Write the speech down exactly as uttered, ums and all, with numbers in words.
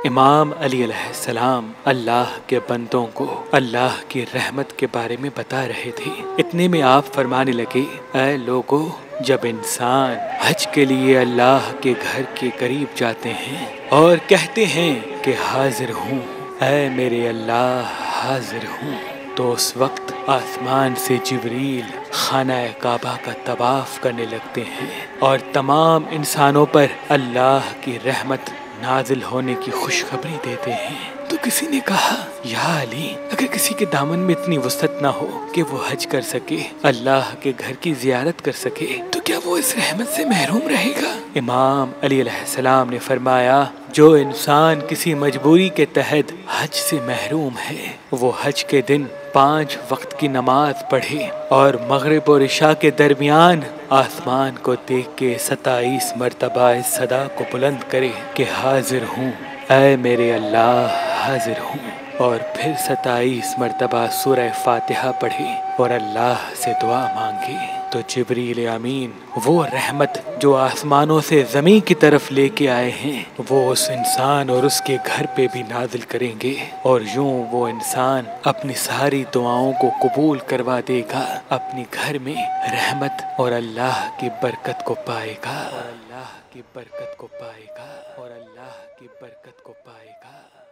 امام علی علیہ السلام اللہ کے بندوں کو اللہ کی رحمت کے بارے میں بتا رہے تھے۔ اتنے میں آپ فرمانے لگے، اے لوگو، جب انسان حج کے لیے اللہ کے گھر کے قریب جاتے ہیں اور کہتے ہیں کہ حاضر ہوں، اے میرے اللہ حاضر ہوں، تو اس وقت آسمان سے جبریل خانہ کعبہ کا طواف کرنے لگتے ہیں اور تمام انسانوں پر اللہ کی رحمت نازل ہونے کی خوشخبری دیتے ہیں۔ تو کسی نے کہا، یا علی، اگر کسی کے دامن میں اتنی وسعت نہ ہو کہ وہ حج کر سکے، اللہ کے گھر کی زیارت کر سکے، تو کیا وہ اس رحمت سے محروم رہے گا؟ امام علی علیہ السلام نے فرمایا، جو انسان کسی مجبوری کے تحت حج سے محروم ہے، وہ حج کے دن پانچ وقت کی نماز پڑھے اور مغرب اور عشاء کے درمیان آسمان کو دیکھ کے ستائیس مرتبہ اس صدا کو بلند کرے کہ حاضر ہوں، اے میرے اللہ حاضر ہوں، اور پھر ستائیس مرتبہ سورہ فاتحہ پڑھے اور اللہ سے دعا مانگے، تو جبریل امین وہ رحمت جو آسمانوں سے زمین کی طرف لے کے آئے ہیں، وہ اس انسان اور اس کے گھر پہ بھی نازل کریں گے، اور یوں وہ انسان اپنی ساری دعاؤں کو قبول کروا دے گا، اپنی گھر میں رحمت اور اللہ کی برکت کو پائے گا، اور اللہ کی برکت کو پائے گا، اور اللہ کی برکت کو پائے گا۔